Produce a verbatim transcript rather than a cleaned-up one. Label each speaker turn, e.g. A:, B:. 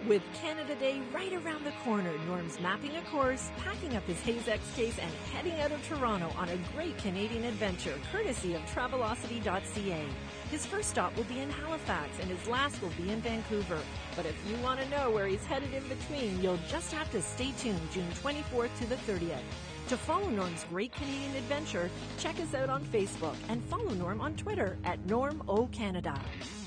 A: With Canada Day right around the corner, Norm's mapping a course, packing up his Heys X case, and heading out of Toronto on a great Canadian adventure, courtesy of Travelocity dot c a. His first stop will be in Halifax, and his last will be in Vancouver. But if you want to know where he's headed in between, you'll just have to stay tuned June twenty-fourth to the thirtieth. To follow Norm's great Canadian adventure, check us out on Facebook and follow Norm on Twitter at Norm O Canada.